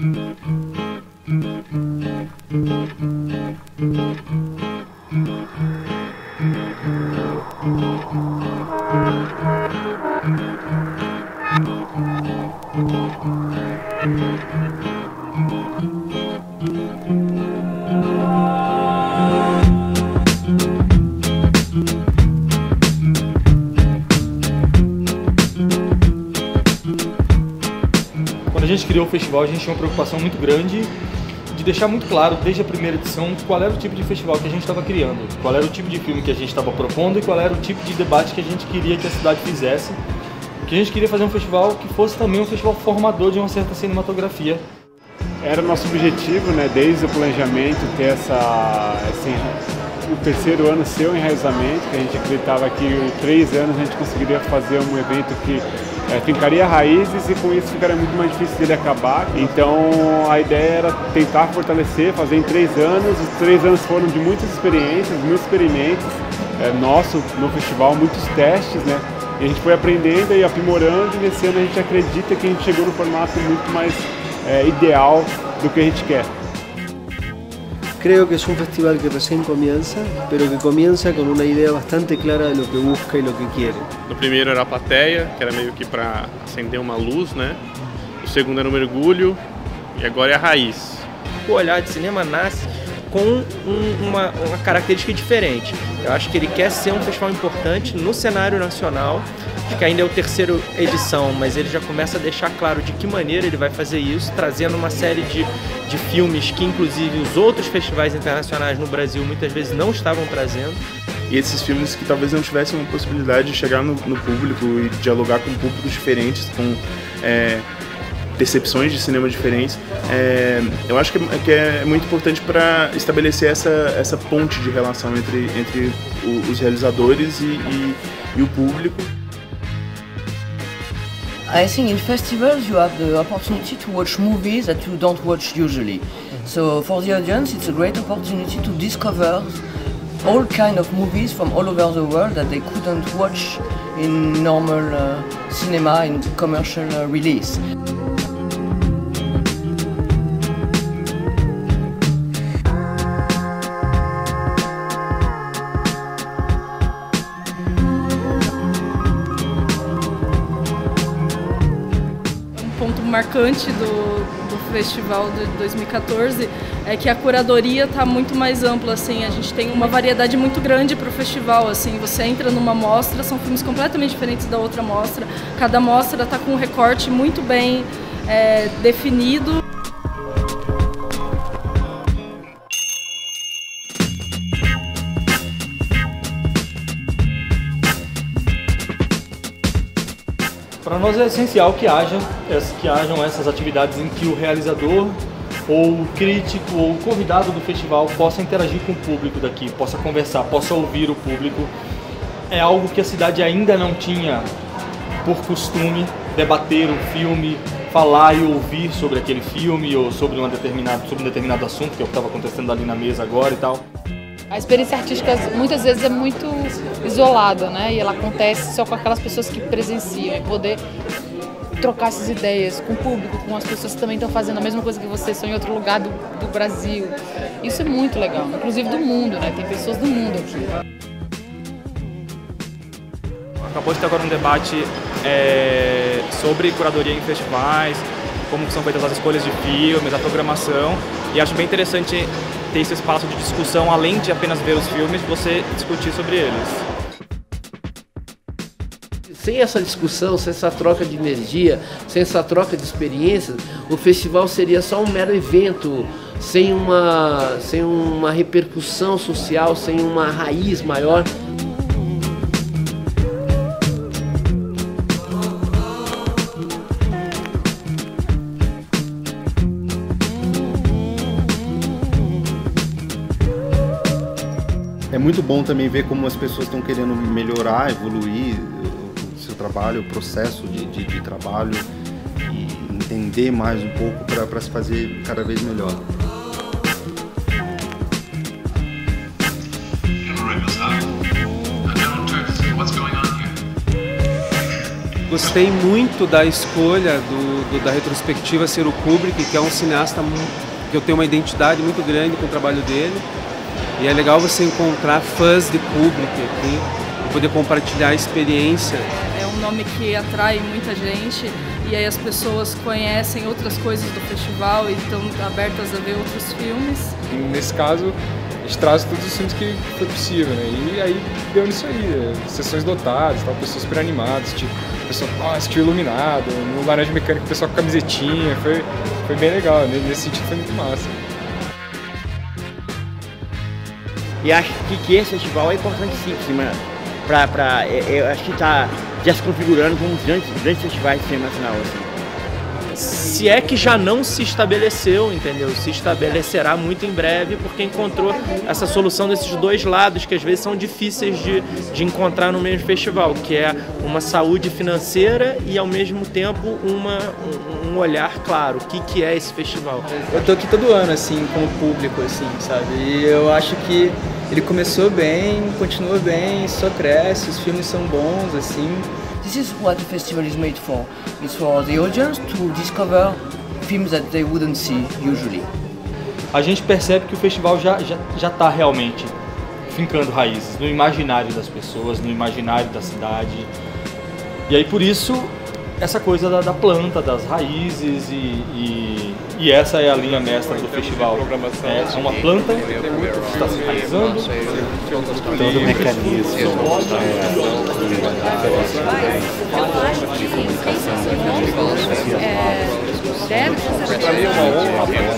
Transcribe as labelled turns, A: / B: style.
A: Quando a gente criou o festival, a gente tinha uma preocupação muito grande de deixar muito claro, desde a primeira edição, qual era o tipo de festival que a gente estava criando, qual era o tipo de filme que a gente estava propondo e qual era o tipo de debate que a gente queria que a cidade fizesse. Que a gente queria fazer um festival que fosse também um festival formador de uma certa cinematografia.
B: Era o nosso objetivo, né, desde o planejamento, ter o terceiro ano ser um enraizamento, que a gente acreditava que em 3 anos a gente conseguiria fazer um evento que fincaria raízes e com isso ficaria muito mais difícil dele acabar. Então a ideia era tentar fortalecer, fazer em 3 anos. Os 3 anos foram de muitas experiências, muitos experimentos nosso no festival, muitos testes, né? E a gente foi aprendendo e aprimorando, e nesse ano a gente acredita que a gente chegou no formato muito mais ideal do que a gente quer.
C: Creo que es un festival que recién comienza, pero que comienza con una idea bastante clara de lo que busca y lo que quiere.
D: No primeiro era a plateia, que era meio que para acender uma luz, né? O segundo era o mergulho e agora é a raiz.
E: O Olhar de Cinema nasce com uma característica diferente. Eu acho que ele quer ser um festival importante no cenário nacional. Acho que ainda é a 3ª edição, mas ele já começa a deixar claro de que maneira ele vai fazer isso, trazendo uma série de filmes que, inclusive, os outros festivais internacionais no Brasil muitas vezes não estavam trazendo.
F: E esses filmes que talvez não tivessem uma possibilidade de chegar no público e dialogar com públicos diferentes, com percepções de cinema diferentes, eu acho que é muito importante para estabelecer essa ponte de relação entre os realizadores e o público.
G: I think in festivals you have the opportunity to watch movies that you don't watch usually. So for the audience it's a great opportunity to discover all kind of movies from all over the world that they couldn't watch in normal cinema, in commercial release.
H: Ponto marcante do festival de 2014 é que a curadoria está muito mais ampla, assim, a gente tem uma variedade muito grande para o festival, assim, você entra numa mostra, são filmes completamente diferentes da outra mostra, cada mostra está com um recorte muito bem definido.
A: Para nós é essencial que hajam essas atividades em que o realizador, ou o crítico, ou o convidado do festival possa interagir com o público daqui, possa conversar, possa ouvir o público. É algo que a cidade ainda não tinha por costume, debater o filme, falar e ouvir sobre aquele filme ou sobre um determinado assunto, que é o que estava acontecendo ali na mesa agora e tal.
I: A experiência artística muitas vezes é muito isolada, né? E ela acontece só com aquelas pessoas que presenciam, e poder trocar essas ideias com o público, com as pessoas que também estão fazendo a mesma coisa que você, só em outro lugar do Brasil. Isso é muito legal, inclusive do mundo, né? Tem pessoas do mundo aqui.
J: Acabou de ter agora um debate sobre curadoria em festivais, como são feitas as escolhas de filmes, a programação, e acho bem interessante ter esse espaço de discussão, além de apenas ver os filmes, você discutir sobre eles.
C: Sem essa discussão, sem essa troca de energia, sem essa troca de experiências, o festival seria só um mero evento, sem uma repercussão social, sem uma raiz maior.
F: É muito bom também ver como as pessoas estão querendo melhorar, evoluir o seu trabalho, o processo de trabalho e entender mais um pouco para se fazer cada vez melhor.
K: Gostei muito da escolha da retrospectiva ser o Kubrick, que é um cineasta que eu tenho uma identidade muito grande com o trabalho dele. E é legal você encontrar fãs de Kubrick aqui, poder compartilhar a experiência.
H: É um nome que atrai muita gente e aí as pessoas conhecem outras coisas do festival e estão abertas a ver outros filmes.
L: Nesse caso, a gente traz todos os filmes que foi possível, né? E aí deu nisso aí, sessões dotadas, tal, pessoas super animadas, tipo, pessoal assistiu Iluminado, no Laranja Mecânica o pessoal com camisetinha, foi bem legal, nesse sentido foi muito massa.
M: E acho que esse festival é importante sim, eu acho que está já se configurando como um dos grandes festivais de cinema nacional. Assim.
E: Se é que já não se estabeleceu, entendeu? Se estabelecerá muito em breve, porque encontrou essa solução desses dois lados, que às vezes são difíceis de encontrar no mesmo festival, que é uma saúde financeira e, ao mesmo tempo, um olhar claro. O que é esse festival?
N: Eu tô aqui todo ano, assim, como público, assim, sabe? E eu acho que ele começou bem, continua bem, só cresce, os filmes são bons, assim.
G: This is what the festival is made for. It's for the audience to discover films that they wouldn't see usually.
A: A gente percebe que o festival já está realmente fincando raízes no imaginário das pessoas, no imaginário da cidade. E aí por isso essa coisa da planta, das raízes e essa é a linha mestra do festival. É uma planta que está se enraizando.
B: Todo o mecanismo.
I: Deve ser